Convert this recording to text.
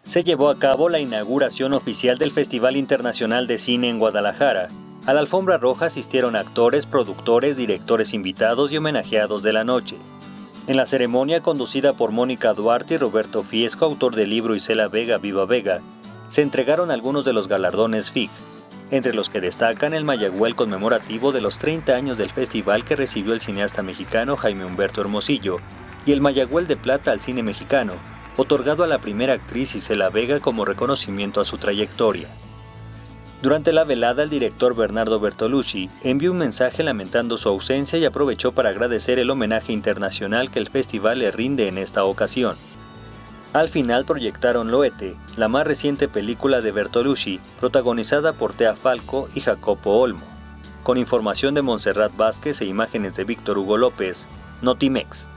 Se llevó a cabo la inauguración oficial del Festival Internacional de Cine en Guadalajara. A la alfombra roja asistieron actores, productores, directores invitados y homenajeados de la noche. En la ceremonia, conducida por Mónica Duarte y Roberto Fiesco, autor del libro Isela Vega, Viva Vega, se entregaron algunos de los galardones FIG, entre los que destacan el Mayagüel conmemorativo de los 30 años del festival que recibió el cineasta mexicano Jaime Humberto Hermosillo y el Mayagüel de Plata al cine mexicano, otorgado a la primera actriz Isela Vega como reconocimiento a su trayectoria. Durante la velada, el director Bernardo Bertolucci envió un mensaje lamentando su ausencia y aprovechó para agradecer el homenaje internacional que el festival le rinde en esta ocasión. Al final proyectaron Loete, la más reciente película de Bertolucci, protagonizada por Tea Falco y Jacopo Olmo. Con información de Montserrat Vázquez e imágenes de Víctor Hugo López, Notimex.